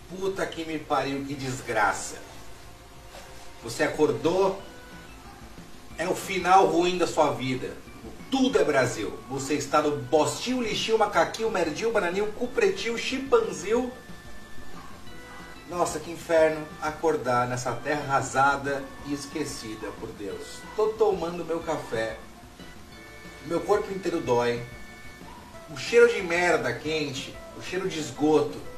Puta que me pariu, que desgraça. Você acordou, é o final ruim da sua vida. Tudo é Brasil. Você está no bostil, lixil, macaquil, merdil, bananinho, cupretil, chimpanzil. Nossa, que inferno acordar nessa terra arrasada e esquecida por Deus. Tô tomando meu café. Meu corpo inteiro dói. O cheiro de merda quente, o cheiro de esgoto